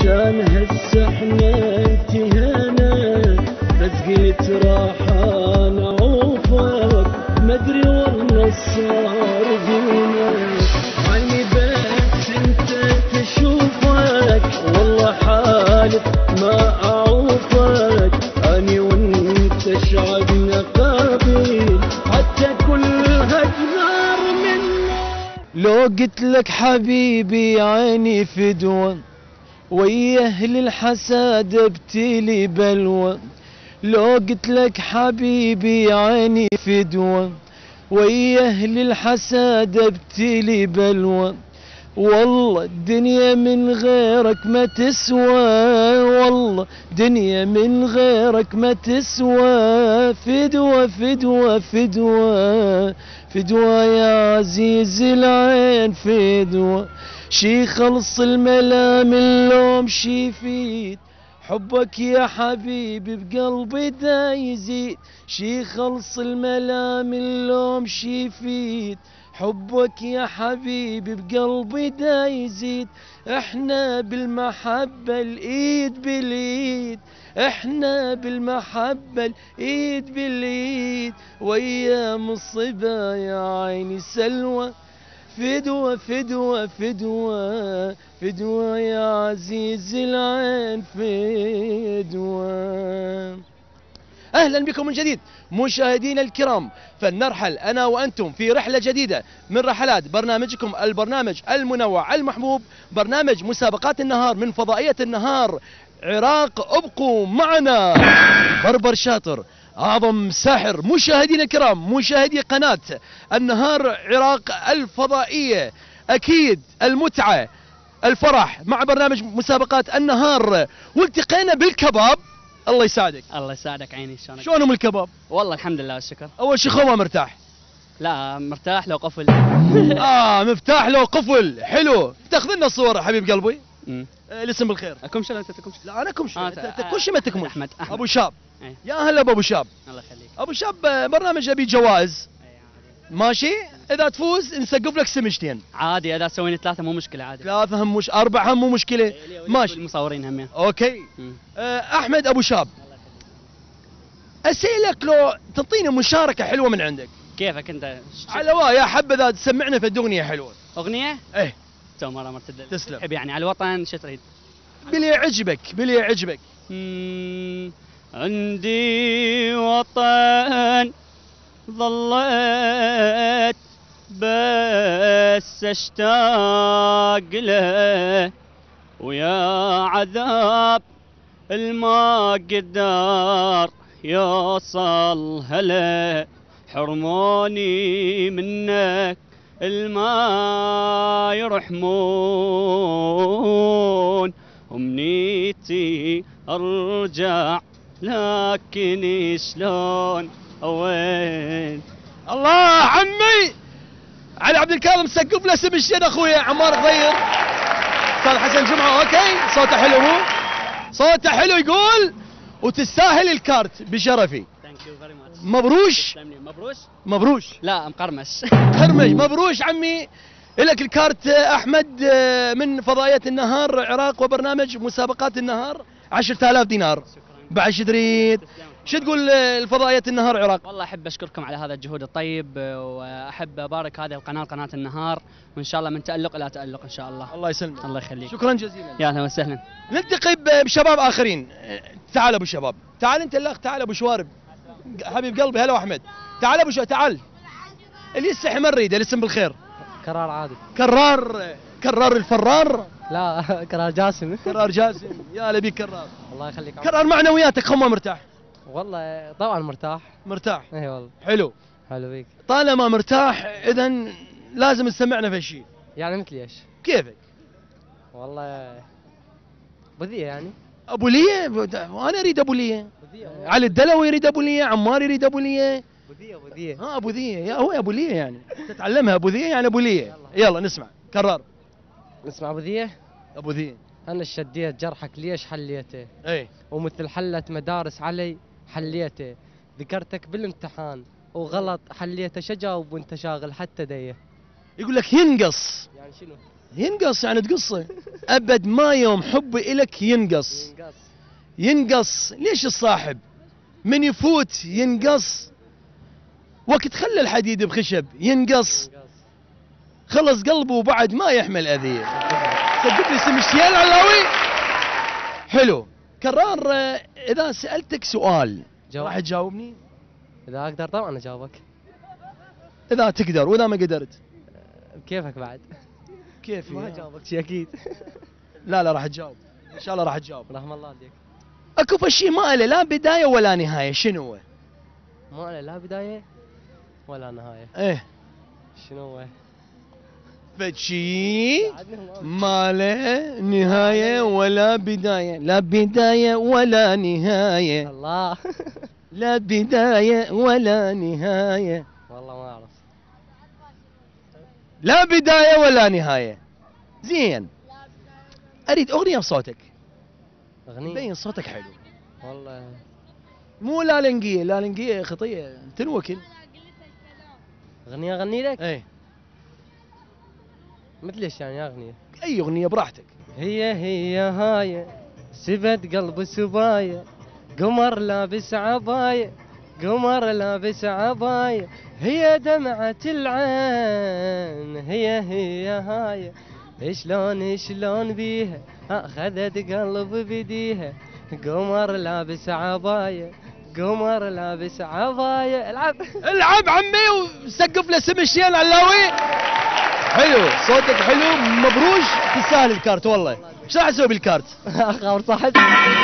عشان هسه احنا انتهينا، بس قلت راح انا اوفر، ما ادري والله صار فينا. عيني بس انت تشوفك، والله حالف ما اعوفك، اني وانت شعبنا قابل، حتى كل هجنار منا. لو قلت لك حبيبي عيني فدوة، ويا اهل الحساد ابتلي بلوى. لو قلت لك حبيبي عيني فدوة، ويا اهل الحساد ابتلي بلوى. والله الدنيا من غيرك ما تسوى، والله دنيا من غيرك ما تسوى. فدوة فدوة فدوة فدوة يا عزيز العين فدوة. شي خلص الملام اللوم شي يفيد، حبك يا حبيبي بقلبي دا يزيد. شي خلص الملام اللوم شي يفيد، حبك يا حبيبي بقلبي دا يزيد. احنا بالمحبة الايد بالايد، احنا بالمحبة الايد بالايد، وايام الصبا يا عيني سلوى. فدوة فدوة فدوة فدوة يا عزيز العين فدوة. أهلا بكم من جديد مشاهدينا الكرام، فلنرحل أنا وأنتم في رحلة جديدة من رحلات برنامجكم البرنامج المنوع المحبوب، برنامج مسابقات النهار من فضائية النهار عراق. ابقوا معنا. بربر شاطر أعظم ساحر. مشاهدينا الكرام، مشاهدي قناة النهار عراق الفضائية، أكيد المتعة الفرح مع برنامج مسابقات النهار. والتقينا بالكباب. الله يساعدك. الله يساعدك عيني. شلونهم الكباب؟ والله الحمد لله والشكر. اول شيء خوه مرتاح؟ لا مرتاح لو قفل. مفتاح لو قفل. حلو. تاخذ لنا صور حبيب قلبي. الاسم بالخير. كمشل انت تكمشل؟ لا انا كمشل. انت كل شيء ما تكمل. احمد ابو شاب. ايه. يا هلا بابو شاب. الله يخليك. ابو شاب برنامج ابي جوائز. ماشي؟ اذا تفوز نسقف لك سمجتين. عادي اذا سوينا ثلاثة مو مشكلة عادي. ثلاثة هم مش 4 هم مو مشكلة. ماشي. المصورين هم. اوكي. احمد ابو شاب، اسالك لو تعطيني مشاركة حلوة من عندك. كيفك انت؟ على يا حبذا تسمعنا في اغنية حلوة. اغنية؟ ايه. تو مرة مرتدة. تسلم. تحب يعني على الوطن شو تريد؟ بلي يعجبك بلي يعجبك. عندي وطن ظليت بس اشتاق له، ويا عذاب الما قدر يوصل هلا. حرموني منك الما يرحمون، امنيتي ارجع لكن شلون وين. الله عمي علي عبد الكاظم سقف له سمجتين اخويا عمار غير. استاذ حسن جمعه اوكي صوته حلو مو؟ صوته حلو يقول وتستاهل الكارت بشرفي. مبروش. مبروش؟ مبروش لا مقرمش. خرمش. مبروش عمي لك الكارت احمد من فضائية النهار عراق وبرنامج مسابقات النهار 10,000 دينار. بعد شو تريد؟ شو تقول الفضائية النهار عراق؟ والله احب اشكركم على هذا الجهود الطيب، واحب ابارك هذه القناه قناه النهار، وان شاء الله من تالق الى تالق ان شاء الله. الله يسلمك. الله يخليك. شكرا جزيلا. يا اهلا وسهلا. نلتقي بشباب اخرين. تعال ابو شباب، تعال انت الاخ، تعال ابو شوارب حبيب قلبي. هلا احمد. تعال ابو شوارب تعال. اللي يستحي ما نريده. الاسم بالخير. كرار عادل. كرار الفرار. لا كرار جاسم. كرار جاسم. يا هلا بيك كرار. الله يخليك. كرار معنوياتك خمه مرتاح؟ والله طبعا مرتاح. مرتاح. اي والله. حلو. حلو بيك. طالما مرتاح اذا لازم تسمعنا في شيء. يعني مثل ايش؟ كيفك؟ والله بذية يعني. ابو ليه؟ وانا اريد ابو ليه. علي الدلوي يريد ابو ليه، عمار يريد ابو ليه. بذية. ابو ذيه. يا هو ابو ليه يعني تتعلمها. ابو ذيه يعني ابو ليه. يلا نسمع. كرر. نسمع بذية. ابو ذيه. انا شديت جرحك ليش حليته؟ اي. ومثل حلت مدارس علي حليته، ذكرتك بالامتحان وغلط حليته، شجاوب وانت شاغل حتى ديه. يقول لك ينقص. يعني شنو؟ ينقص يعني تقصه. ابد ما يوم حبي الك ينقص. ينقص ليش الصاحب من يفوت ينقص، وقت خلى الحديد بخشب ينقص، خلص قلبه وبعد ما يحمل اذيه. صدق لي اسم الشيال علاوي. حلو. كرار اذا سالتك سؤال راح تجاوبني؟ اذا اقدر طبعا اجاوبك. اذا تقدر، واذا ما قدرت بكيفك بعد. كيفي؟ ما اجاوبك شي اكيد. لا راح تجاوب ان شاء الله، راح تجاوب. رحم الله عليك. اكو شيء ما له لا بدايه ولا نهايه، شنو هو؟ ما له لا بدايه ولا نهايه. ايه شنو هو؟ فشي ما له نهايه ولا بدايه، لا بدايه ولا نهايه. الله. لا بدايه ولا نهايه. والله ما اعرف. لا بدايه ولا نهايه. زين، اريد اغنيه بصوتك. اغنيه؟ بين صوتك حلو والله. مو لالنقيه، لالنقيه خطيه تنوكل. اغنيه اغني لك؟ ايه مثل ايش يعني اغنيه؟ اي اغنيه براحتك. هي هاي سبت قلب سباية، قمر لابس عباية، قمر لابس عباية، هي دمعة العين، هي هاي شلون بيها اخذت قلب بديها، قمر لابس عباية، قمر لابس عباية. العب العب عمي وسقف له سم الشيل علاوي. حلو صوتك حلو، مبروش، تستاهل الكارت والله. ايش راح اسوي بالكارت؟ اخاور صحت.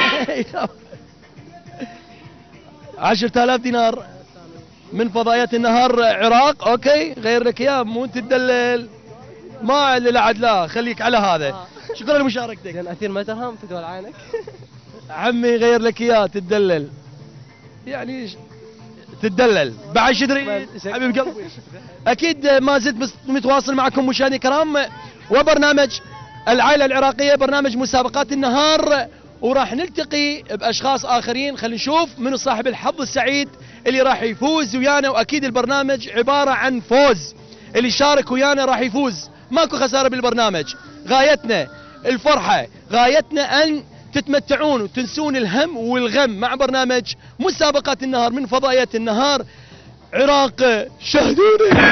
10,000 دينار من فضائيات النهار عراق. اوكي غير لك اياه، مو انت تدلل، ما اللي عاد، لا خليك على هذا. شكرا لمشاركتك. زين اثير ما ترهم تقول عينك. عمي غير لك اياه تدلل، يعني تدلل بعد شو تريد حبيب قلبي. اكيد ما زلت متواصل معكم مشاهدينا الكرام، وبرنامج العائله العراقيه، برنامج مسابقات النهار، وراح نلتقي باشخاص اخرين. خلينا نشوف من صاحب الحظ السعيد اللي راح يفوز ويانا، واكيد البرنامج عباره عن فوز، اللي يشارك ويانا راح يفوز، ماكو خساره بالبرنامج. غايتنا الفرحه، غايتنا ان تتمتعون وتنسون الهم والغم مع برنامج مسابقات النهار من فضائيات النهار عراق. شاهدوني.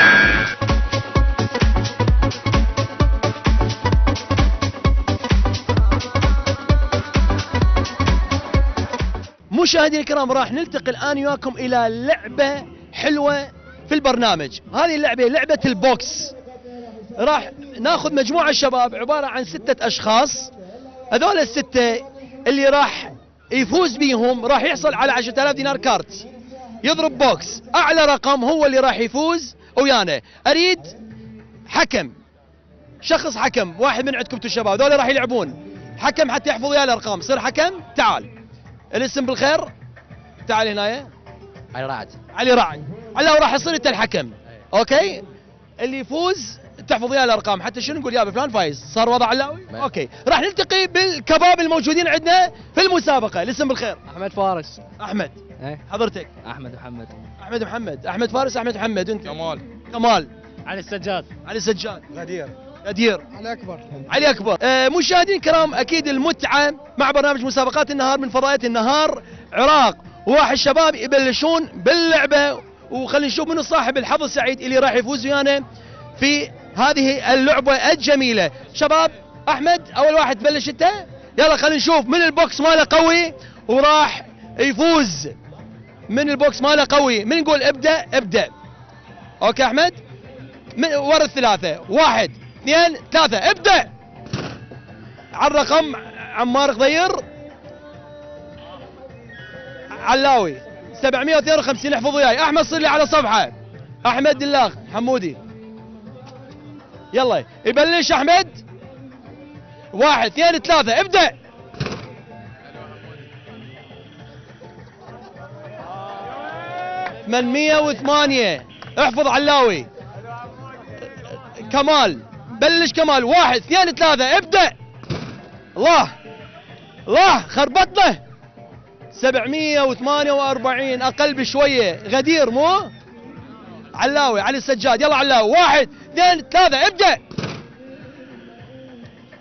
مشاهدينا الكرام راح نلتقي الان وياكم الى لعبه حلوه في البرنامج. هذه اللعبه لعبه البوكس. راح ناخذ مجموعه شباب عباره عن 6 اشخاص، هذول ال6 اللي راح يفوز بيهم راح يحصل على 10,000 دينار كارت. يضرب بوكس، اعلى رقم هو اللي راح يفوز ويانا. اريد حكم، شخص حكم واحد من عندكم انتم الشباب، هذول راح يلعبون حكم حتى يحفظ وياه الارقام. صير حكم، تعال الاسم بالخير، تعال هنا. علي رعد. علي رعد. علي راح يصير انت الحكم. اوكي، اللي يفوز تحفظ وياه الارقام، حتى شنو نقول يا فلان فايز. صار وضع علاوي؟ اوكي، راح نلتقي بالكباب الموجودين عندنا في المسابقه. الاسم بالخير. احمد فارس. احمد. ايه. حضرتك؟ احمد محمد. احمد محمد. احمد فارس. احمد محمد. انت؟ كمال. كمال. علي السجاد. علي السجاد. غدير. غدير. علي اكبر. علي اكبر. مشاهدين الكرام، اكيد المتعه مع برنامج مسابقات النهار من فضائيات النهار عراق، وراح الشباب يبلشون باللعبه، وخلينا نشوف منو صاحب الحظ السعيد اللي راح يفوز ويانا في هذه اللعبه الجميله. شباب، احمد اول واحد تبلش انت. يلا خلينا نشوف من البوكس ماله قوي وراح يفوز. من البوكس ماله قوي، من نقول ابدا ابدا. اوكي احمد، من ورا الثلاثه، 1 2 3 ابدا. على الرقم عمار غدير. علاوي 752. احفظ وياي. احمد صير لي على صفحه. احمد دلاغ حمودي. يلا يبلش احمد. 1 2 3 ابدا. من 108. احفظ علاوي. كمال بلش. كمال 1 2 3 ابدا. الله الله خربط له. 748 اقل بشويه. غدير مو علاوي. علي السجاد. يلا علاوي 1 2 3 ابدا.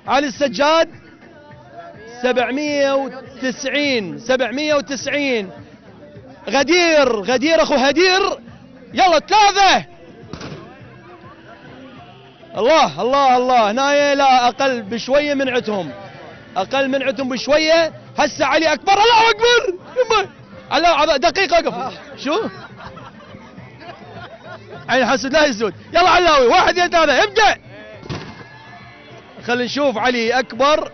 علي السجاد 790. غدير اخو هدير، يلا 3. الله الله الله، هنا لا اقل بشويه من عندهم، اقل من عندهم بشويه. هسه علي اكبر، الله اكبر، الله دقيقه اقف. شو؟ عين حسد لا يزود، يلا علاوي 1 2 3 ابدا. خلينا نشوف علي اكبر.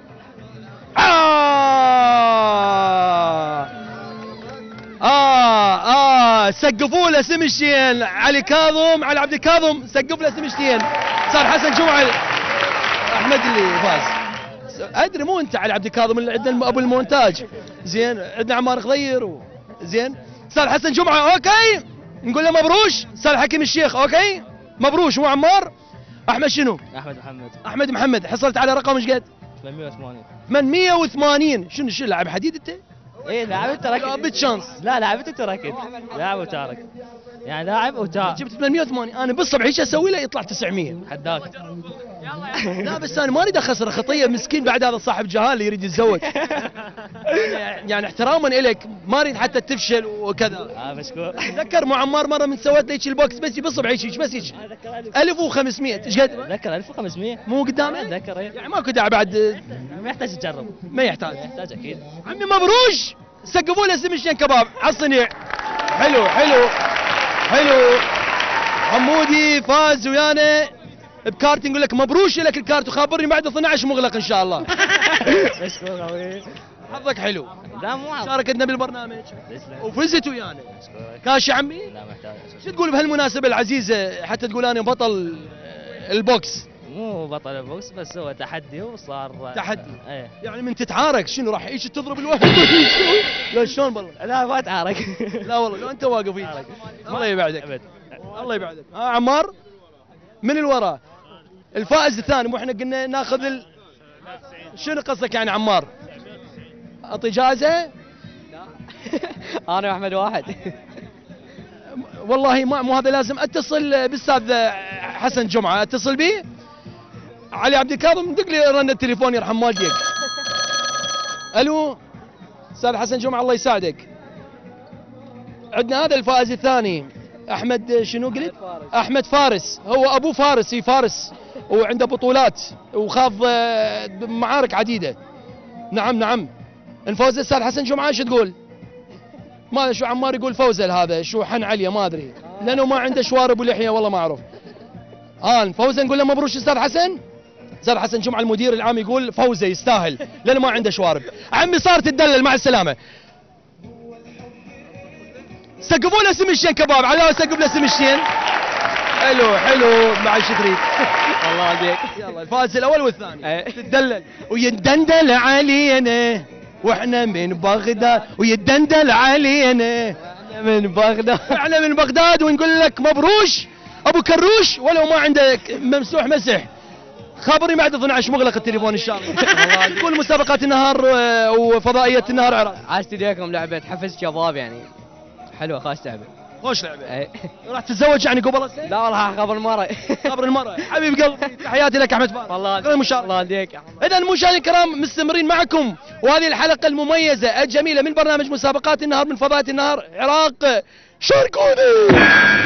سقفوا له سمشتين. علي كاظم، علي عبد الكاظم سقف له سمشتين. صار حسن جمعه احمد اللي فاز. ادري مو انت علي عبد الكاظم اللي عندنا ابو المونتاج، زين عندنا عمار خضير زين. صار حسن جمعه اوكي، نقول له مبروش. صار حكيم الشيخ اوكي مبروش، مو عمار. احمد شنو؟ احمد محمد. حصلت على رقم ايش قد؟ 880. شنو لاعب حديد انت؟ ايه لاعب تركت بتشانس. لا لعبت تركت، لاعب وتارك، يعني لاعب وتارك. جبت 880. انا بالصبح ايش اسوي له يطلع 900 حداك. لا بس انا ما اريد اخسر خطيه مسكين بعد هذا صاحب جهال يريد يتزوج. يعني احتراما لك ما اريد حتى تفشل وكذا. مشكور. تذكر مع عمار مره من سويت له البوكس بس بالصبح هيك بس هيك 1500 ايش قد؟ اتذكر 1500 مو قدامي؟ اتذكر يعني ماكو داعي بعد. ما يحتاج تجرب. ما يحتاج اكيد. عمي مبروش، سقفوا له سمشين كباب على الصنيع. حلو حلو حلو. حمودي فاز ويانا بكارت، نقول لك مبروش لك الكارت، وخابرني بعد 12 مغلق ان شاء الله. مشكور قوي. حظك حلو. لا مو عارف. شاركتنا بالبرنامج وفزت ويانا. كاش يا عمي. لا محتاج. شو تقول بهالمناسبه العزيزه حتى تقول انا بطل البوكس؟ مو بطل البوكس بس هو تحدي وصار تحدي. ايه. يعني من تتعارك شنو راح ايش تضرب الوهم؟ لا شلون والله؟ لا ما تعارك. لا والله لو انت واقف وياك. الله يبعدك. الله يبعدك. عمار من الوراء الفائز الثاني، مو احنا قلنا ناخذ شنو قصدك يعني عمار؟ اعطي جائزه؟ انا واحمد واحد. والله ما مو هذا لازم اتصل بالاستاذ حسن جمعه، اتصل به. علي عبد الكاظم دق لي رن التليفون يرحم والديك. الو استاذ حسن جمعه الله يساعدك. عندنا هذا الفائز الثاني احمد شنو قلت؟ احمد فارس، هو ابو فارس، في فارس وعنده بطولات وخاض معارك عديده. نعم نعم. نفوز الاستاذ حسن جمعه شو تقول؟ ما ادري شو عمار يقول فوزل هذا شو حن عليه ما ادري لانه ما عنده شوارب ولحيه والله ما اعرف. فوزه نقول له مبروك استاذ حسن. استاذ حسن جمعه المدير العام يقول فوزه يستاهل لانه ما عنده شوارب. عمي صار تدلل مع السلامه. سقفوا له سمشين كباب، على سقف له سمشين. حلو حلو مع الشكري. الله عليك. يلا الفائز الاول والثاني. تدلل ويدندل علينا واحنا من بغداد، ويدندل علينا من بغداد. احنا من بغداد ونقول لك مبروش ابو كروش ولو ما عندك ممسوح مسح. خابرني بعد 12 مغلق التليفون ان شاء الله. كل مسابقات النهار وفضائيه النهار عراق. عايز تديكم لعبه حفز شباب يعني حلوه خاص لعبه. خوش لعبه. راح تتزوج يعني قبل السنه؟ لا والله قبل مره. قبل المره. حبيب قلبي تحياتي لك احمد فارس. والله الله عليك. اذا مشاهدينا الكرام مستمرين معكم وهذه الحلقه المميزه الجميله من برنامج مسابقات النهار من فضائيه النهار عراق. شاركوني.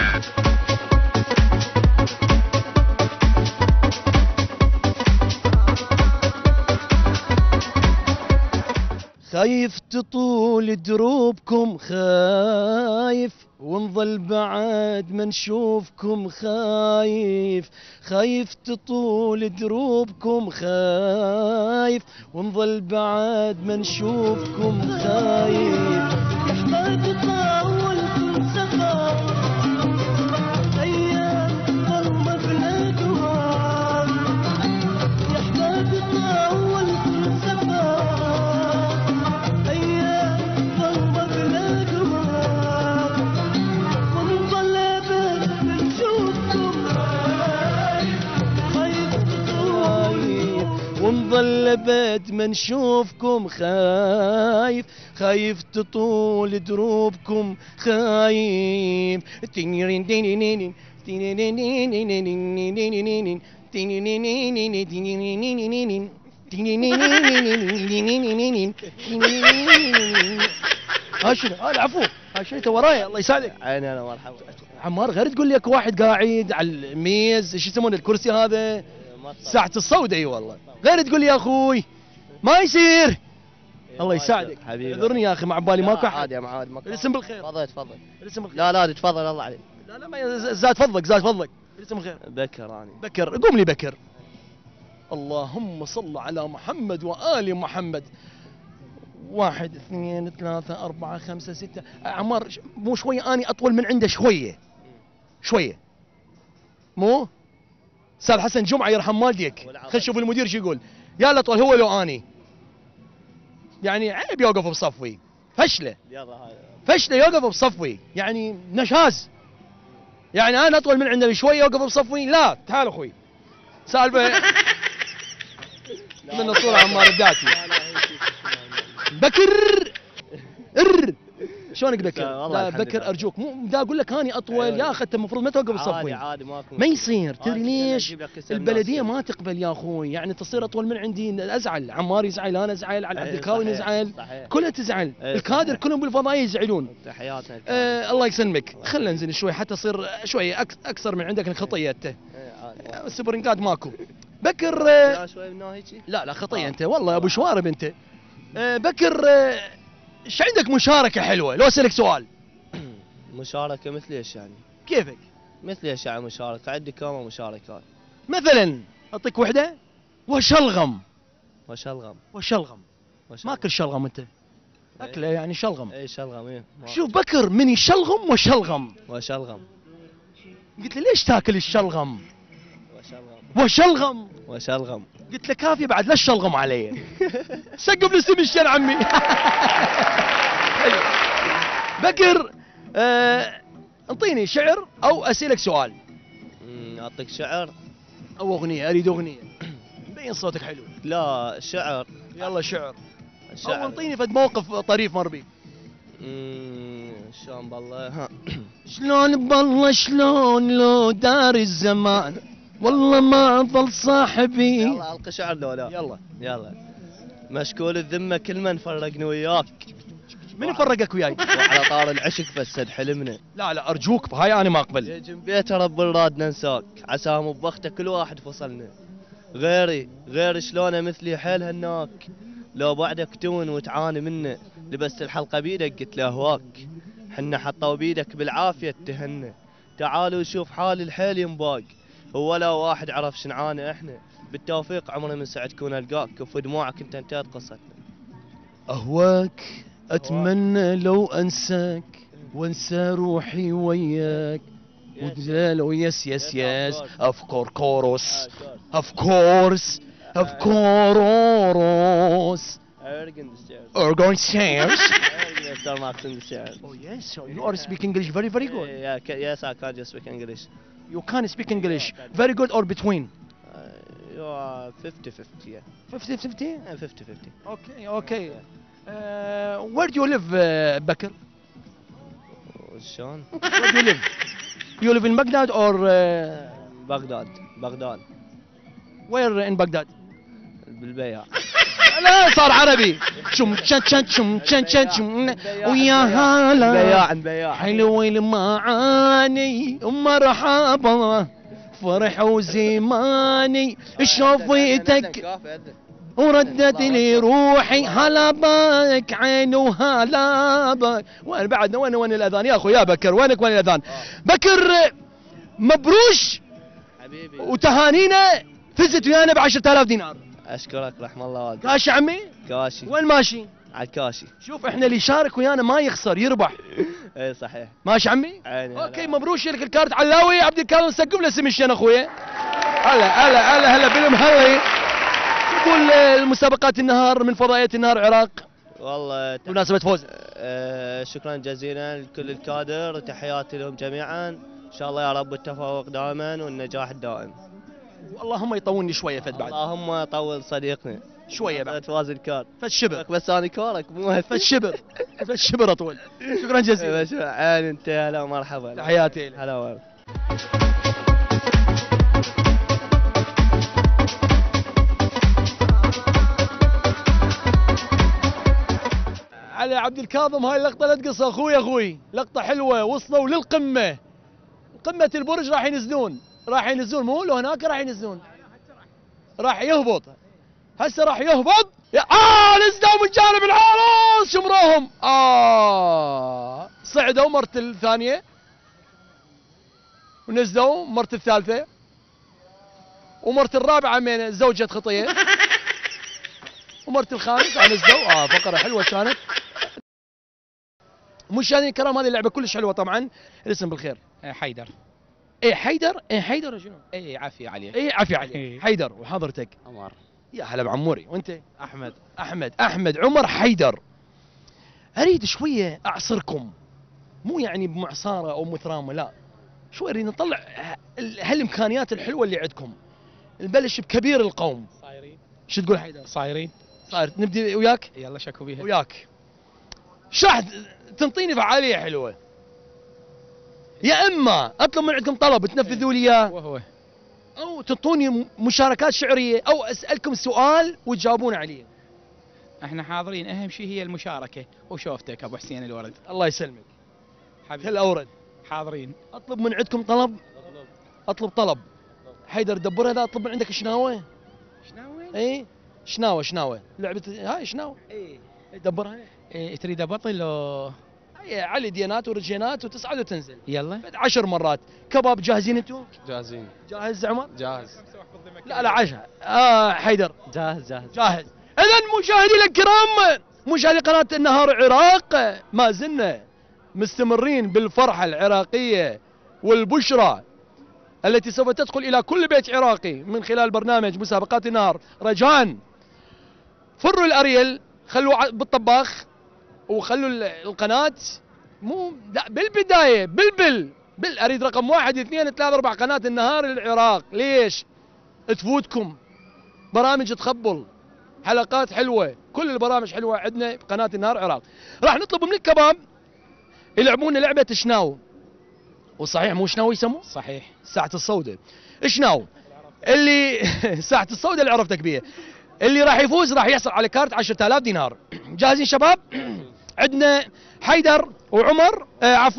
خايف تطول دروبكم، خايف ونظل بعد ما نشوفكم، خايف تطول دروبكم، خايف ونظل بعد ما نشوفكم، خايف يحتاج تطول كل سفر ايام ظلمه بلا دوام، يحتاج تطول كل سفر ايام ظلمه بلا دوام، ونظل بس بنشوفكم، خايف تطول ونظل بعد ما نشوفكم، خايف تطول دروبكم، خايف ها شنو؟ العفو، ها شنو انت وراي؟ الله يساعدك. عيني انا مرحبا. عمار غير تقول لي اكو واحد قاعد على الميز، شو يسمونه الكرسي هذا؟ ساعة الصوت. اي والله. غير تقول لي يا اخوي ما يصير. الله يساعدك. حبيبي. اعذرني يا اخي مع بالي ماكو احد. عادي يا معاد ماكو. الاسم بالخير. تفضل تفضل. الاسم بالخير. لا تفضل الله عليك. لا لا ما زاد فضلك زاد فضلك. الاسم بالخير. بكر اني. بكر، قوم لي بكر. اللهم صل على محمد وآل محمد. 1 2 3 4 5 6. عمار مو شوية اني اطول من عنده شوية. شوية. مو؟ استاذ حسن جمعة يرحم والديك. خل نشوف المدير شو يقول. يا الاطول هو لو اني. يعني عيب يوقف بصفي. فشله. يلا هاي. فشله يوقف بصفي، يعني نشاز. يعني انا اطول من عنده بشويه يوقف بصفي؟ لا، تعال اخوي. سالفه من الصوره عمار الداتي. بكر شلونك بكر؟ والله لا الحمد بكر لله. ارجوك، مو دا اقول لك اني اطول يا اخي، انت المفروض ما توقف عادي بصفي. عادي ماكو. ما يصير، تدري عادي، ليش؟ أجيب لك اسم البلديه ناس. ما تقبل يا اخوي، يعني تصير اطول من عندي ازعل، عمار يزعل، انا ازعل، على عبد إيه، الكاوي صحيح، نزعل، صحيح. كلها تزعل، إيه، الكادر صحيح. كلهم بالفضائيه يزعلون. تحياتنا. الله يسلمك، خلنا ننزل شوي حتى تصير شوي اكثر من عندك الخطيه انت. عادي. السبرنقات ماكو. بكر لا شوي من هيك. لا خطيه انت والله يا ابو شوارب انت. بكر ايش عندك مشاركه حلوه؟ لو اسالك سؤال مشاركة مثل ايش يعني؟ كيفك؟ مثل ايش يعني مشاركة؟ عندي كم مشاركات. مثلا اعطيك وحده. وشلغم. وشلغم. وشلغم. ماكل شلغم انت؟ اكله يعني شلغم. اي شلغم ايه. شوف بكر من يشلغم وشلغم. وشلغم. قلت له ليش تاكل الشلغم؟ وشلغم. وشلغم. وشلغم. قلت له كافي بعد لا تشلغم علي. سقف لي سم الشن عمي. حلو. بكر انطيني شعر او اسالك سؤال. اعطيك شعر او اغنيه، اريد اغنيه. مبين صوتك حلو. لا شعر. يلا شعر. او شعر. انطيني فد موقف طريف مر بيك. شلون بالله. شلون بالله شلون لو دار الزمان والله ما ظل صاحبي. يلا القي شعر دولا. يلا. يلا. مشكول الذمة كل من فرقني وياك. من فرقك وياي؟ وعلى طار العشق فسد حلمنا. لا ارجوك هاي انا ما اقبل. يا جنبيت رب الراد ننساك، عساهم ببخته كل واحد فصلنا. غير شلونه مثلي حيل هناك، لو بعدك تون وتعاني منه، لبست الحلقه بيدك قلت له هواك، حنا حطوا بيدك بالعافيه اتهنا، تعالوا شوف حال الحيل ينباق، هو لا واحد عرف شنعاني احنا، بالتوفيق عمري من سعد كون القاك، وفي دموعك انت انتهت قصتنا. اهواك اتمنى لو انساك وانسى روحي وياك، ولو يس of course Organ stairs. Mr. Max in the chair. Oh yes, so you are speaking English very good. Yes, I can just speak English. You can speak English very good or between? You are 50-50, yeah. 50-50? Yeah, 50-50. Okay. Where do you live, Bakr? شلون؟ Where do you live? You live in Baghdad or بغداد. where in Baghdad? بالبياع. لا صار عربي. شم شم ويا هلا بياع. حلو المعاني مرحبا فرح وزماني شوفتك وردت لي روحي هلا بك عين وهلا بك. وين بعدنا وين الاذان يا اخو يا بكر؟ وين الاذان؟ بكر مبروش حبيبي. وتهانينا فزت ويانا ب 10,000 دينار. اشكرك رحم الله والديك. كاشي عمي؟ كاشي. وين ماشي؟ على الكاشي. شوف احنا اللي يشارك ويانا ما يخسر يربح. اي صحيح. ماشي عمي؟ عيني. اوكي مبروك لك الكارت علاوي عبد الكريم سقف له سم الشين اخويا. هلا بالمهلي. تقول المسابقات النهار من فضائية النهار العراق والله بمناسبة فوز. شكرا جزيلا لكل الكادر وتحياتي لهم جميعا، ان شاء الله يا رب التفوق دائما والنجاح الدائم. اللهم يطولني شويه فد بعد. اللهم طول صديقنا شويه بعد. فاز الكارت. فد شبر. بس انا كورك مو فد شبر اطول. شكرا جزيلا. عين انت هلا ومرحبا. تحياتي. هلا والله. علي عبد الكاظم هاي اللقطه لا تقص اخوي لقطه حلوه وصلوا للقمه قمه البرج راح ينزلون مو لو هناك راح ينزلون راح يهبط هسه راح يهبط نزلوا من جانب الحارس شمروهم صعدوا مرت الثانيه ونزلوا مرت الثالثه ومرت الرابعه من زوجة خطيه ومرت الخامسه نزلوا فقره حلوه كانت. مشاهدينا الكرام هذه اللعبه كلش حلوه طبعا. الاسم بالخير حيدر. حيدر شنو؟ عافيه عليك. عافيه عليك. حيدر. وحضرتك؟ عمر. يا هلا بعموري. وانت؟ احمد. عمر حيدر. اريد شويه اعصركم مو يعني بمعصاره او مثرامه لا شوي اريد نطلع هالامكانيات الحلوه اللي عندكم. نبلش بكبير القوم. صايرين. شو تقول حيدر؟ صاير نبدي وياك؟ يلا شكو بيها. وياك. شاح تنطيني فعاليه حلوه يا اما اطلب من عندكم طلب تنفذوا لي اياه وهو او تعطوني مشاركات شعريه او اسالكم سؤال وتجاوبون عليه. احنا حاضرين، اهم شيء هي المشاركه وشوفتك ابو حسين الورد. الله يسلمك حبيبي. كل اورد. حاضرين. اطلب من عندكم طلب. اطلب طلب. حيدر دبر هذا. اطلب من عندك شناوه. اي شناوه لعبه هاي شناوه. اي دبرها. تريد ابطل لو هي علي ديانات ورجينات وتصعد وتنزل. يلا 10 مرات. كباب جاهزين انتم؟ جاهزين. جاهز عمر؟ جاهز. لا 10. حيدر جاهز. اذا مشاهدينا الكرام مشاهدي قناه النهار عراق ما زلنا مستمرين بالفرحه العراقيه والبشرى التي سوف تدخل الى كل بيت عراقي من خلال برنامج مسابقات النهار. رجاء فروا الاريل خلوا بالطباخ وخلوا القناه مو لا بالبدايه اريد رقم 1 2 3 4 قناه النهار العراق. ليش؟ تفوتكم برامج تخبل حلقات حلوه كل البرامج حلوه عندنا بقناه النهار عراق. راح نطلب من الكباب يلعبون لعبه شناو. وصحيح مو شناو يسموه؟ صحيح. ساعه الصوده. شناو اللي ساعه الصوده اللي عرفتك بيها اللي راح يفوز راح يحصل على كارت 10,000 دينار. جاهزين شباب؟ عندنا حيدر وعمر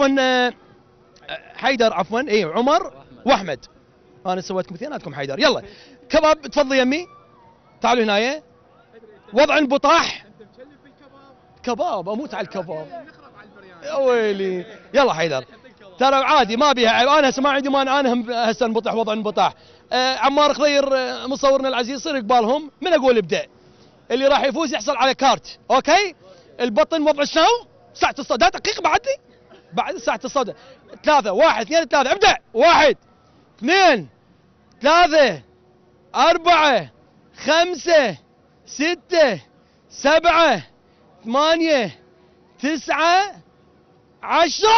حيدر عمر واحمد. انا سويتكم اثنيناتكم حيدر. يلا كباب تفضل يمي تعالوا هنا. وضع البطاح كباب اموت على الكباب يا ويلي. يلا حيدر ترى عادي ما بيها عيب. انا هسه ما عندي مانع انا هسه نبطح وضع البطاح. عمار خضير مصورنا العزيز صير قبالهم من اقول ابدا. اللي راح يفوز يحصل على كارت. اوكي البطن وضع شنو؟ ساعة الصودا دقيقة بعد ساعة الصودا. 3 1 2 3 ابدا. 1 2 3 4 5 6 7 8 9 10.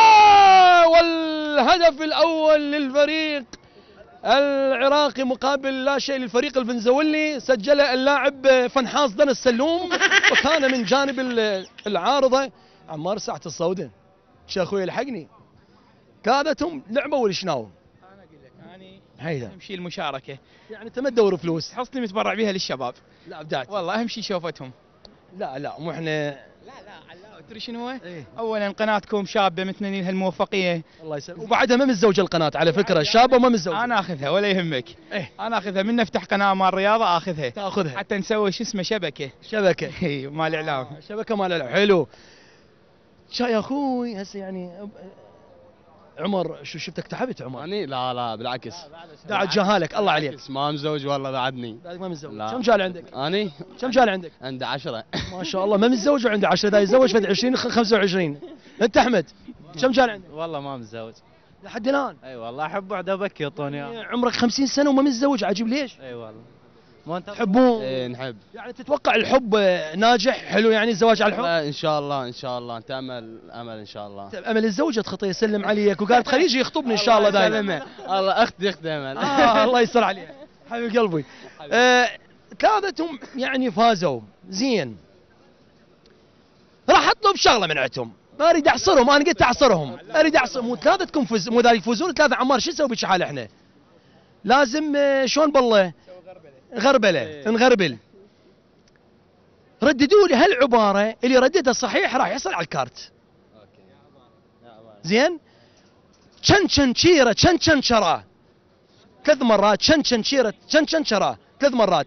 والهدف الأول للفريق العراقي مقابل لا شيء للفريق الفنزويلي. سجله اللاعب فنحاص دن السلوم وكان من جانب العارضة عمار ساعة الصودة. شو اخوي الحقني كادتهم لعبة ولا شنو؟ انا اقول لك اني هيدا اهم شيء المشاركه. يعني انت ما تدور فلوس. حصلي متبرع بها للشباب. لا بدات والله اهم شيء شوفتهم. لا مو احنا. لا تدري شنو هو؟ إيه؟ اولا قناتكم شابه متمنين هالموفقيه. الله يسلمك. وبعدها ما متزوجه القناه على فكره شابه وما متزوجه. انا اخذها ولا يهمك. إيه؟ انا اخذها من نفتح قناه مال رياضه اخذها. تاخذها حتى نسوي شو اسمه شبكه مال اعلام. شبكه مال اعلام حلو. يا اخوي هسه يعني عمر شو شفتك تعبت عمر؟ اني لا بالعكس. داعي جهالك الله عليك. ما متزوج والله بعدني. بعدك ما متزوج. لا. كم جال عندك؟ اني كم جال عندك؟ عندي 10. ما شاء الله ما متزوج وعنده 10. اذا يتزوج فد 20 25. انت احمد كم جال عندك؟ والله ما متزوج. لحد الان؟ اي والله احب وعد ابكي يعطوني اياه. عمرك 50 سنه وما متزوج عجيب ليش؟ اي والله. ما انت تحبون؟ ايه نحب. يعني تتوقع الحب ناجح حلو يعني الزواج على الحب؟ ان شاء الله انت امل ان شاء الله. امل الزوجة خطيه سلم عليك وقالت خليه يجي يخطبني ان شاء الله دائما. الله اختي امل. الله يستر عليها حبيب قلبي. ثلاثتهم يعني فازوا زين. راح اطلب شغله من عندهم ما اريد اعصرهم. انا قلت اعصرهم اريد اعصر. مو ثلاثتكم مو ذا يفوزون 3 عمار شو نسوي بشحال احنا؟ لازم شلون بالله غربله نغربل. رددوا لي هالعباره اللي رددها صحيح راح يحصل على الكارت. زين؟ شن شيره شن شرا 3 مرات. شن شيره شن شرا 3 مرات.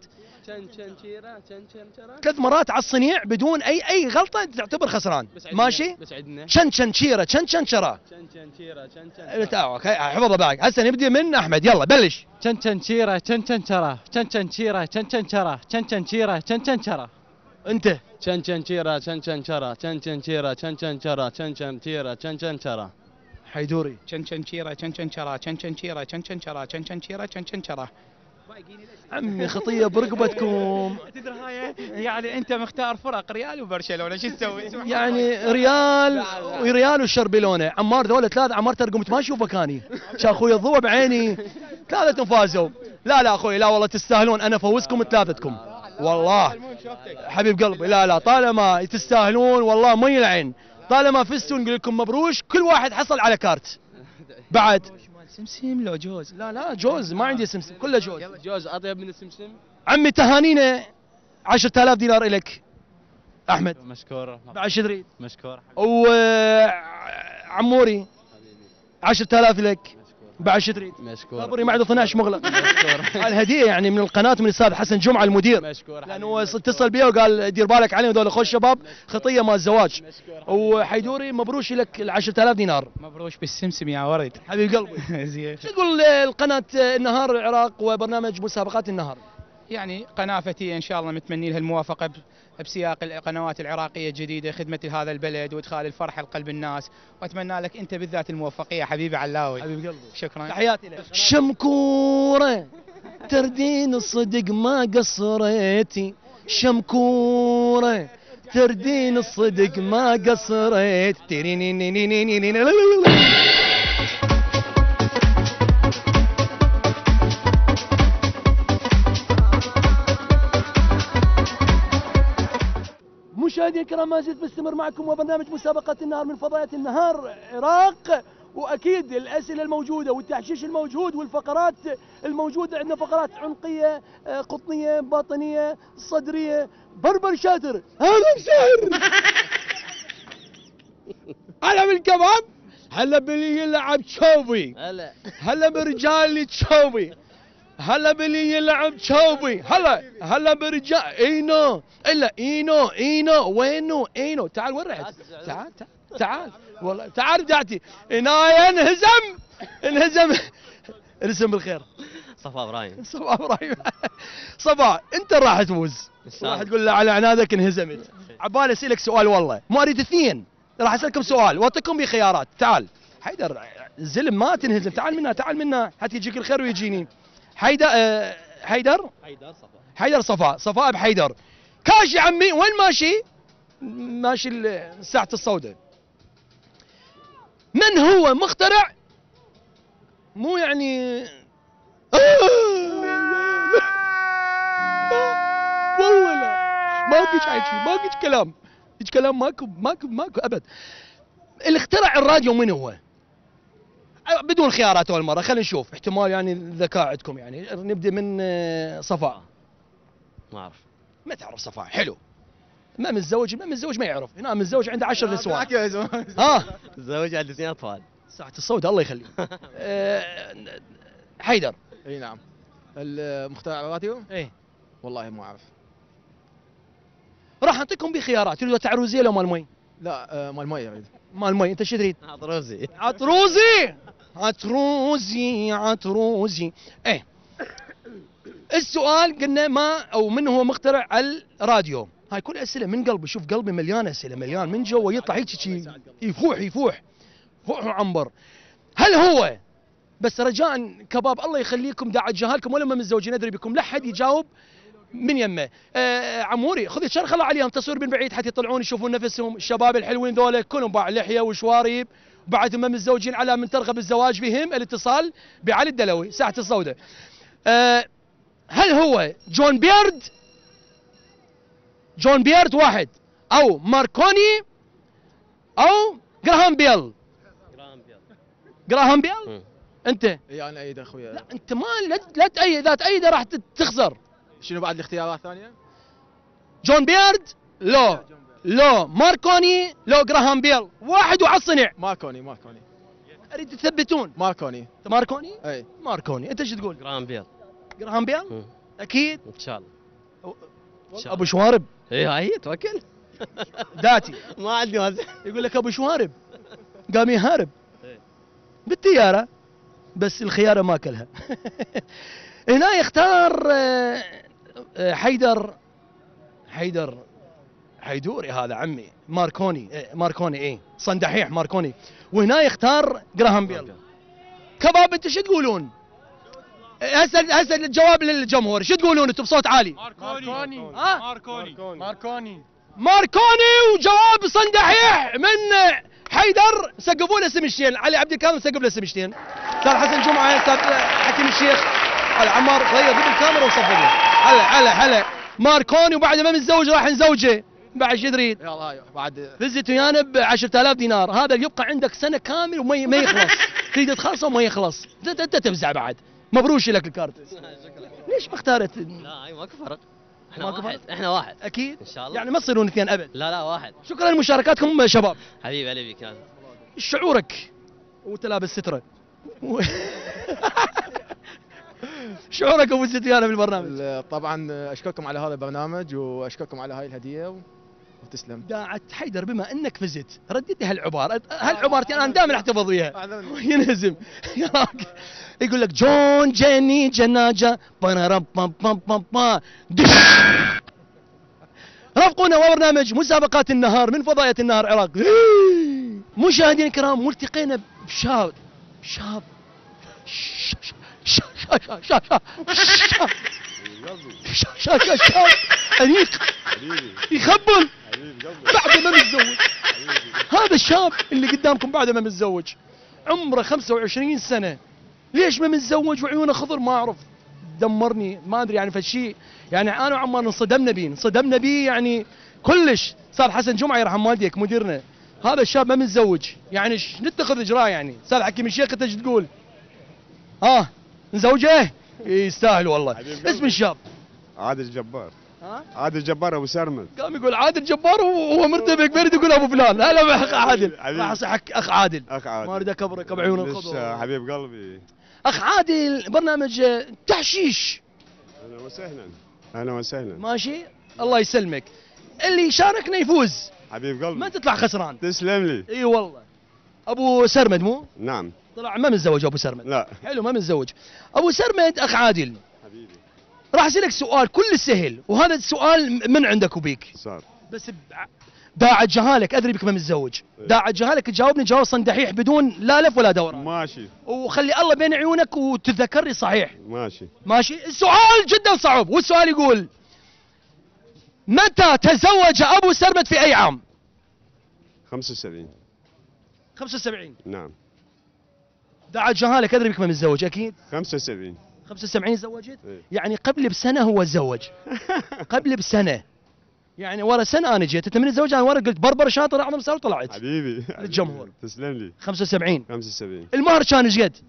3 مرات على الصنيع بدون اي غلطه تعتبر خسران. ماشي؟ شن شيره شن شرا. اوكي احفظها بعد. هسه نبدي من احمد، يلا بلش. شن شيرة شن شرة شن شيرة شن شرة شن شيرة شن شرة. انت شن شيرة شن شرة شن شيرة شن شرة شن شيرة شن شرة. حيدوري. شن شيرة شن شرا شن شيرة شن شرا شن شيرة شن شرا. عمي خطيه برقبتكم. تدري هاي يعني انت مختار فرق ريال وبرشلونه، شو تسوي؟ يعني ريال وشربيلونه. عمار ذولا 3 عمار ترى قمت ما اشوفك اني. اخوي الضوء بعيني. 3 فازوا. لا اخوي لا والله تستاهلون، انا افوزكم 3 والله حبيب قلبي. لا طالما تستاهلون والله مي العين. طالما فزتوا نقول لكم مبروش، كل واحد حصل على كارت. بعد سمسم لو جوز. لا جوز ما عندي سمسم، كله جوز. جوز اطيب من السمسم. عمي تهانينا 10,000 دينار الك احمد. مشكور. بعد شو تريد؟ مشكور. وعموري 10,000 لك. بعد شو تريد؟ مشكور. خبري معده 12 مغلق. الهديه يعني من القناه من الاستاذ حسن جمعه المدير. مشكور. لانه هو اتصل بي وقال دير بالك عليهم هذول خوش شباب، خطيه مال الزواج. وحيدوري مبروش لك ال 10,000 دينار. مبروش بالسمسم يا ورد. حبيب قلبي. زين. شو تقول القناه النهار العراق وبرنامج مسابقات النهار؟ يعني قناة فتية إن شاء الله متمني لها الموافقة بسياق القنوات العراقية الجديدة، خدمة هذا البلد وإدخال الفرحة لقلب الناس، وأتمنى لك أنت بالذات الموفقية حبيبي علاوي. حبيب قلبي. شكرا. تحياتي لك. شمكورة تردين الصدق ما قصريتي. شمكورة تردين الصدق ما قصريت. مشاهدينا الكرام ما زلت مستمر معكم وبرنامج مسابقات النهار من فضائيات النهار عراق، واكيد الاسئله الموجوده والتحشيش الموجود والفقرات الموجوده. عندنا فقرات عنقيه، قطنيه، باطنيه، صدريه، بربر شاتر، هلا بسهر. هلا بالكباب، هلا باللي يلعب تشوبي، هلا برجال اللي تشوبي، هلا باللي يلعب تشوبي، هلا برجال اينو الا اينو وينو اينو. تعال وين رحت؟ تعال والله تعال دعتي هنا. انهزم الاسم بالخير. صفاء ابراهيم. صفاء انت راح تفوز، راح تقول له على عنادك انهزمت. عبالي اسالك سؤال والله مو اريد 2، راح اسالكم سؤال واعطيكم بخيارات. تعال حيدر زلم ما تنهزم. تعال منا حتى يجيك الخير ويجيني. حيدر صفاء بحيدر. كاش يا عمي وين ماشي؟ ماشي الساعة السوداء. من هو مخترع مو يعني والله لا ما فيش حكي، ما فيش كلام، هيك كلام ماكو ابد. اللي اخترع الراديو من هو؟ بدون خيارات اول مره، خلينا نشوف احتمال يعني الذكاء عندكم. يعني نبدا من صفاء. ما اعرف. ما تعرف صفاء؟ حلو. ما متزوج ما يعرف. هنا متزوج عنده 10 نسوان. ها متزوج عنده 2 اطفال. ساعة الصوت الله يخليه. حيدر. اي نعم. المخترع الراديو؟ ايه والله ما اعرف. راح اعطيكم بخيارات. تريدوا تعروزيه لو مال مي؟ لا مال مي اريد. مال مي. انت شو تريد؟ عطروزي. ايه السؤال قلنا ما او من هو مخترع الراديو. هاي كل اسئله من قلبي. شوف قلبي مليان اسئله، مليان من جوا يطلع هيك يفوح وعنبر. هل هو بس رجاء كباب الله يخليكم داعي جهالكم ولا ما متزوجين ادري بكم، لا حد يجاوب من يمه. عموري خذ الشر خلوا عليهم تصوير من بعيد حتى يطلعون يشوفون نفسهم. الشباب الحلوين ذولا كلهم باع لحيه وشوارب، بعد ما متزوجين على من ترغب الزواج بهم. الاتصال بعلي الدلوي ساعة السوداء. هل هو جون بيرد واحد، او ماركوني، او جراهام بيل؟ انت يعني ايد اخويا. لا انت ما لا تأيد، اذا تأيده راح تخسر. شنو بعد الاختيارات الثانيه؟ جون بيرد، لو ماركوني لو جراهام بيل، واحد وعلى الصنع. ماركوني اريد تثبتون. ماركوني. انت ماركوني؟ اي ماركوني. انت ايش تقول؟ جراهام بيل. جراهام بيل؟ اكيد. ان شاء الله. ابو شوارب. ايه هي توكل. داتي. ما عندي وزن. يقول لك ابو شوارب قام يهارب بالتياره بس الخياره ما اكلها. هنا يختار حيدوري هذا عمي ماركوني ايه صندحيح ماركوني، وهنا يختار جراهام بيل. كباب انتم شو تقولون؟ هسه الجواب للجمهور، شو تقولون انتم بصوت عالي؟ ماركوني وجواب صندحيح من حيدر. سقفوا له سمشتين، علي عبد الكاظم سقف له سمشتين. استاذ حسن جمعه، استاذ حكيم الشيخ، العمار غير ضد الكاميرا وصفق له. هلا ماركوني، وبعد ما متزوج راح نزوجه بعد شو تريد؟ يلا بعد فزت ويانا ب 10000 دينار، هذا يبقى عندك سنه كامل وما يخلص. تريد تخلصه وما يخلص، انت تفزع بعد. مبروش لك الكارت. ليش ما اختارت؟ لا ماكو فرق. ماكو احنا واحد اكيد ان شاء الله. يعني ما تصيرون اثنين ابد. لا واحد. شكرا لمشاركاتكم شباب. حبيبي علي بك. شعورك وانت لابس ستره؟ شعورك ابو ستيانه بالبرنامج؟ طبعا اشكركم على هذا البرنامج واشكركم على هاي الهديه وتسلم. داعت حيدر بما انك فزت رددي هالعبارتين انا دائما احتفظ وياها. ينهزم. يقول لك جون جيني جناجه رافقونا وبرنامج مسابقات النهار من فضائية النهار عراق. مشاهدينا الكرام، ملتقينا بشاب أنيق يخبل بعد ما متزوج. هذا الشاب اللي قدامكم بعد ما متزوج عمره 25 سنة، ليش ما متزوج وعيونه خضر؟ ما أعرف، دمرني ما أدري يعني فشي. يعني أنا وعمار انصدمنا بيه يعني كلش. استاذ حسن جمعه يرحم والديك مديرنا، هذا الشاب ما متزوج، يعني نتخذ اجراء يعني. استاذ حكيم الشيخ انت ايش تقول؟ نزوجه؟ يستاهل والله. اسم الشاب؟ عادل جبار. عادل جبار ابو سرمد. قام يقول عادل جبار وهو مرتبك، ما يريد يقول ابو فلان. هلا بأخ عادل. راح اصحك اخ عادل. ما اريد اكبرك بعيون الخضر. حبيب قلبي. اخ عادل، برنامج تحشيش. اهلا وسهلا. ماشي، الله يسلمك. اللي يشاركنا يفوز. حبيب قلبي. ما تطلع خسران. تسلم لي. اي والله. ابو سرمد مو؟ نعم. طلع ما متزوج ابو سرمد. لا. حلو ما متزوج. ابو سرمد اخ عادل. حبيبي. راح اسالك سؤال كل سهل، وهذا السؤال من عندك وبيك. صار. بس داعت جهالك، ادري بك ما متزوج. داعت جهالك تجاوبني جواب صندحيح بدون لا لف ولا دوران. ماشي. وخلي الله بين عيونك وتتذكرني صحيح. ماشي. السؤال جدا صعب، والسؤال يقول: متى تزوج ابو سرمد في اي عام؟ 75. 75. نعم. داعت جهالك ادري بك ما متزوج اكيد. 75. 75 تزوجت؟ إيه؟ يعني قبل بسنه هو تزوج. قبل بسنه. يعني ورا سنه انا جيت، انت من الزوج انا ورا قلت بربر شاطر اعظم صار وطلعت. حبيبي. للجمهور. تسلم لي. 75. 75. المهر كان ايش قد؟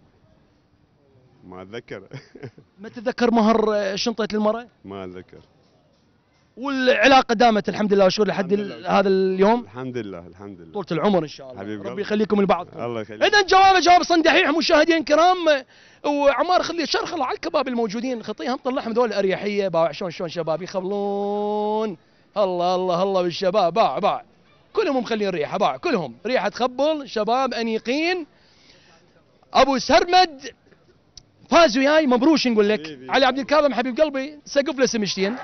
ما اتذكر. ما تتذكر مهر شنطه المراه؟ ما اتذكر. والعلاقه دامت الحمد لله وشكر لحد هذا اليوم. الحمد لله. طولة العمر ان شاء الله. حبيبي ربي يخليكم لبعضكم. الله يخليك. اذا جواب صندحيح مشاهدين الكرام. وعمار خلي شرخ الله على الكباب الموجودين، خطيهم طلعهم ذول اريحيه. باع شلون شباب يخبلون. الله بالشباب. باع كلهم مخلين ريحه، باع كلهم ريحه تخبل. شباب انيقين. ابو سرمد فاز وياي، مبروش نقول لك. علي عبد الكاظم حبيب قلبي سقف له سمشتين.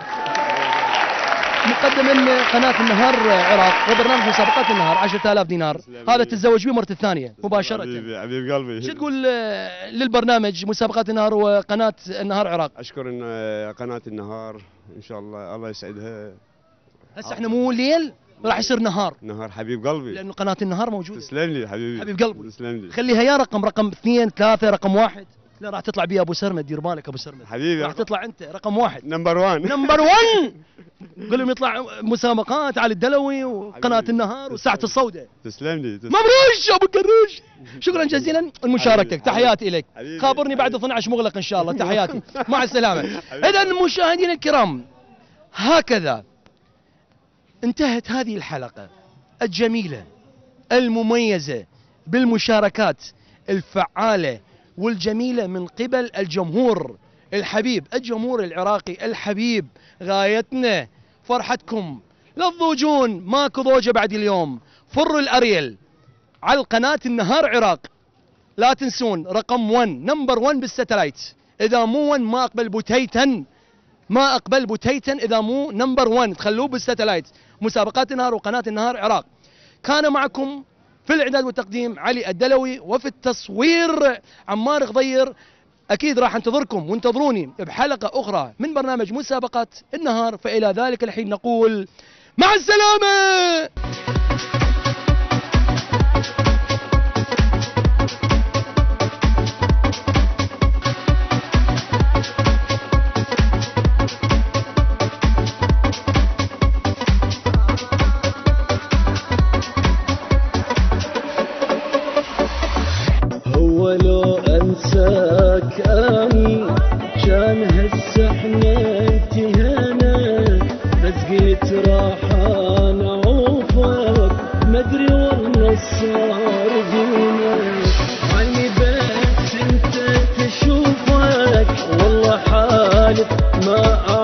مقدم من قناة النهار عراق وبرنامج مسابقات النهار 10000 دينار. هذا تتزوج به مرته الثانية مباشرة. حبيب قلبي. شو تقول للبرنامج مسابقات النهار وقناة النهار عراق؟ اشكر ان قناة النهار ان شاء الله يسعدها. هسه احنا مو ليل، راح يصير نهار. حبيب قلبي. لانه قناة النهار موجودة. تسلم لي حبيبي. حبيب قلبي. تسلم لي. خليها يا رقم 2 3 رقم 1. لا راح تطلع بيه ابو سرمد، دير بالك ابو سرمد. حبيبي. راح تطلع انت رقم 1. نمبر 1. قول لهم يطلع مسابقات على الدلوي وقناة النهار وساعة الصودة. تسلم لي. مبروش ابو كروش. شكرا جزيلا لمشاركتك. تحياتي اليك. خابرني بعد 12 مغلق ان شاء الله. تحياتي. مع السلامة. اذا مشاهدينا الكرام، هكذا انتهت هذه الحلقة الجميلة المميزة بالمشاركات الفعالة والجميلة من قبل الجمهور الحبيب، الجمهور العراقي الحبيب. غايتنا فرحتكم، لا تضوجون، ماكو ضوجة بعد اليوم. فروا الأريل على القناة النهار عراق، لا تنسون رقم 1 نمبر 1 بالستلايت. إذا مو 1 ما أقبل بوتيتا، ما أقبل بوتيتا إذا مو نمبر 1، تخلوه بالستلايت. مسابقات النهار وقناة النهار عراق. كان معكم في الإعداد والتقديم علي الدلوي، وفي التصوير عمار غضير. أكيد راح انتظركم وانتظروني بحلقة أخرى من برنامج مسابقات النهار. فإلى ذلك الحين نقول مع السلامة. ولو انساك اني كان هسه احنا انتهينا، بس قلت راح انا اوفك، مدري والله صار بينا، عيني بس انت تشوفك، والله حالف ما